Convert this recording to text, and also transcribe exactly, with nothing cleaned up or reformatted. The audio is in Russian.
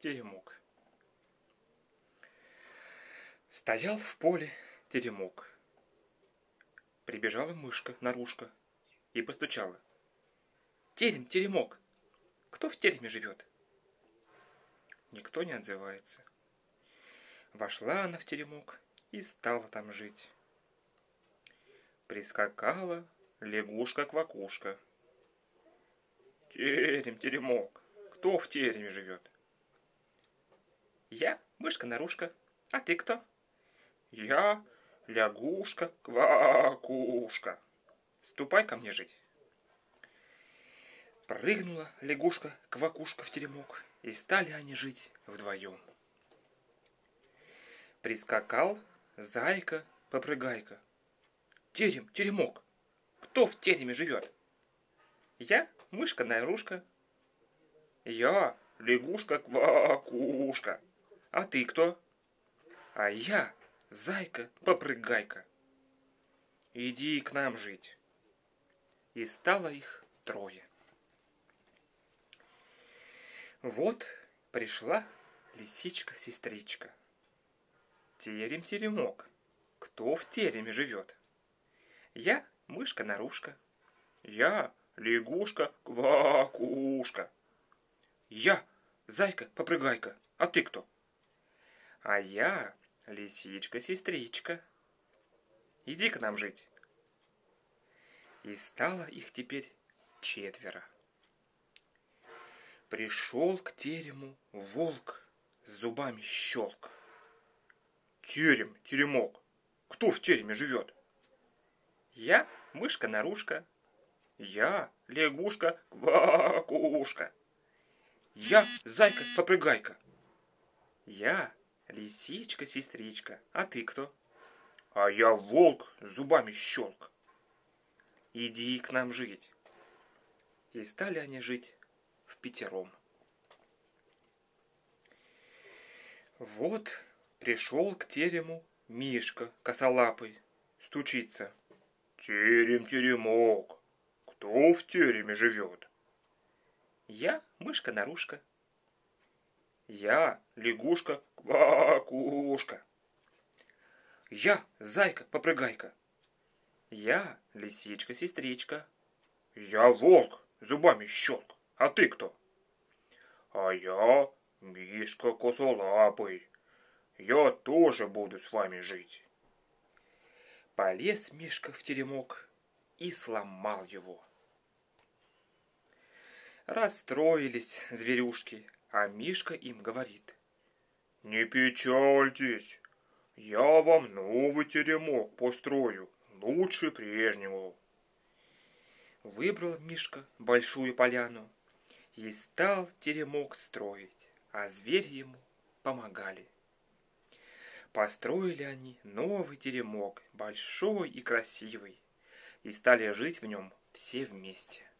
теремок. Стоял в поле теремок. Прибежала мышка-нарушка и постучала. Терем, теремок, кто в тереме живет? Никто не отзывается. Вошла она в теремок и стала там жить. Прискакала лягушка-квакушка. Терем, теремок, кто в тереме живет? Я мышка-нарушка, а ты кто? Я лягушка-квакушка. Ступай ко мне жить. Прыгнула лягушка-квакушка в теремок, и стали они жить вдвоем. Прискакал зайка-попрыгайка. Терем, теремок, кто в тереме живет? Я мышка-нарушка. Я лягушка-квакушка. А ты кто? А я зайка-попрыгайка. Иди к нам жить. И стало их трое. Вот пришла лисичка-сестричка. Терем-теремок, кто в тереме живет? Я мышка-нарушка. Я лягушка-квакушка. Я зайка-попрыгайка. А ты кто? А я лисичка-сестричка. Иди к нам жить. И стало их теперь четверо. Пришел к терему волк, с зубами щелк. Терем, теремок, кто в тереме живет? Я мышка-нарушка. Я лягушка-квакушка. Я зайка-попрыгайка. Я лисичка-сестричка. А ты кто? А я волк, с зубами щелк. Иди к нам жить. И стали они жить впятером. Вот пришел к терему Мишка косолапый, стучится. Терем, теремок, кто в тереме живет? Я мышка-нарушка. Я лягушка-квакушка. Я зайка-попрыгайка. Я лисичка-сестричка. Я волк, зубами щелк. А ты кто? А я Мишка косолапый. Я тоже буду с вами жить. Полез Мишка в теремок и сломал его. Расстроились зверюшки, а Мишка им говорит. Не печальтесь, я вам новый теремок построю, лучше прежнего. Выбрал Мишка большую поляну и стал теремок строить, а звери ему помогали. Построили они новый теремок, большой и красивый, и стали жить в нем все вместе.